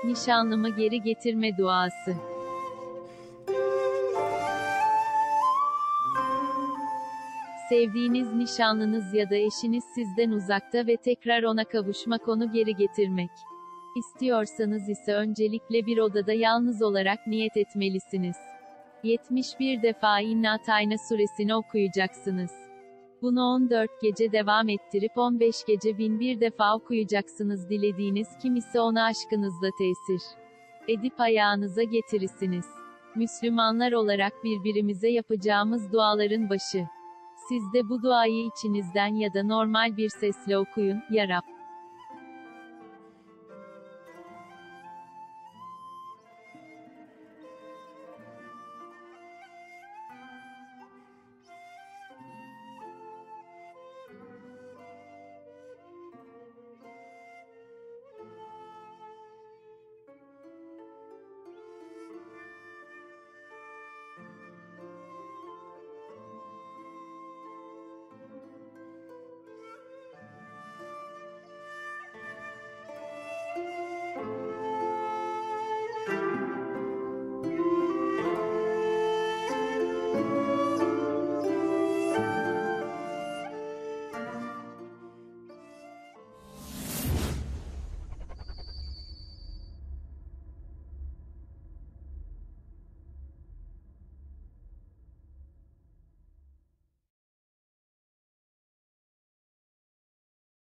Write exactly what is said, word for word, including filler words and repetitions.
Nişanlımı geri getirme duası. Sevdiğiniz nişanlınız ya da eşiniz sizden uzakta ve tekrar ona kavuşmak, onu geri getirmek İstiyorsanız ise öncelikle bir odada yalnız olarak niyet etmelisiniz. yetmiş bir defa İnna Tayna suresini okuyacaksınız. Bunu on dört gece devam ettirip on beş gece bin bir defa okuyacaksınız. Dilediğiniz kim ise ona aşkınızla tesir edip ayağınıza getirirsiniz. Müslümanlar olarak birbirimize yapacağımız duaların başı. Siz de bu duayı içinizden ya da normal bir sesle okuyun. Ya Rab,